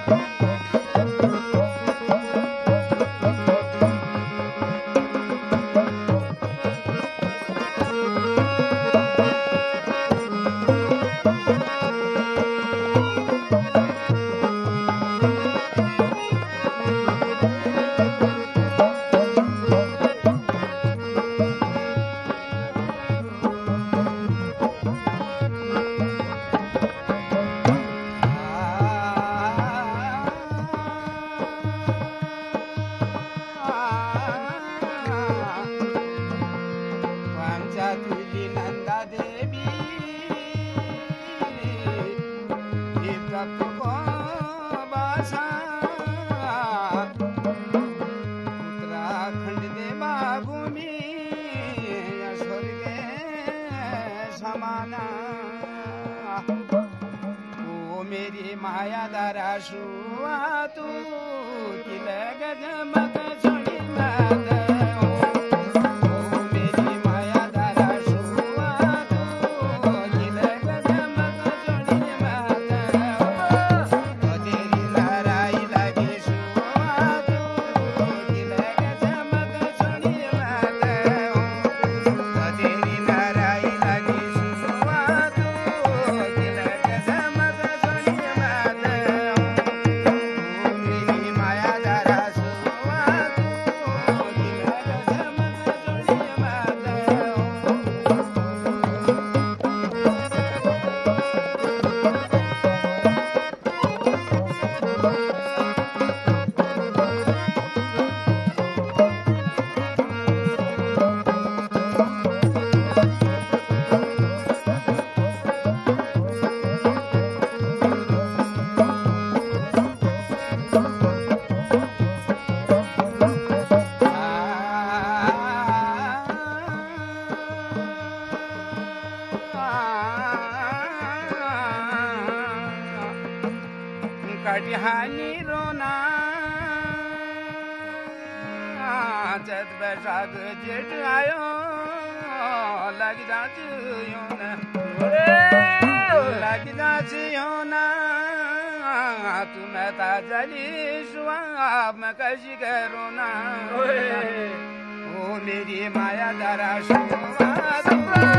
ओ मेरी माया दारा शुआ तू किले गजमग छोड़ी मत ओ मेरी माया दारा शुआ तू किले गजमग छोड़ी मत ओ तेरी लड़ाई लगी शुआ तू किले गजमग छोड़ी मत ओ तेरी लड़ाई लगी कटिहानी रोना चत बैसाख जेठ आयो लग जाचियो न लग जाचियो न तू मैं ताजली शुआ मैं कैसी करो ना ओ मेरी माया दारा शुआ